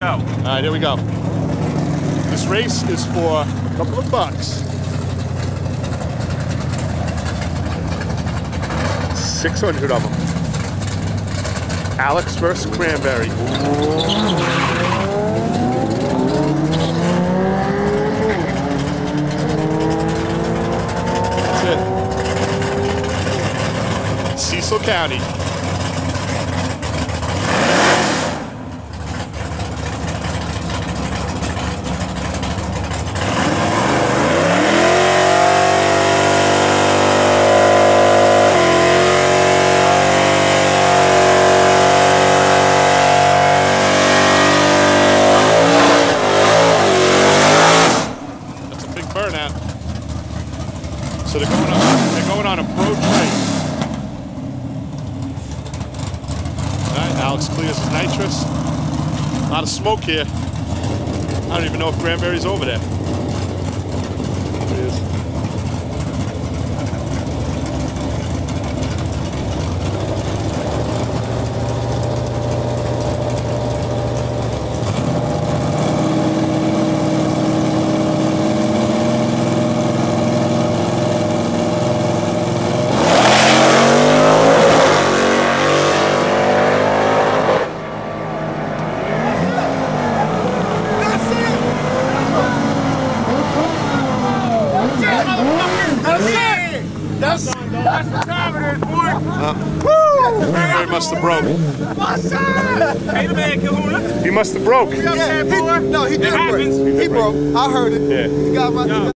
All right, here we go. This race is for a couple of bucks. 600 of them. Alex versus Granberry. That's it. Cecil County. Burnout. So they're going on a pro train. Alright, Alex clears his nitrous. A lot of smoke here. I don't even know if Granberry's over there. There he is. That's the time it is, boy. Granberry must have broke. Hey, the man, Kahuna. He must have broke. No, he did break. He broke. I heard it. Yeah. He got my.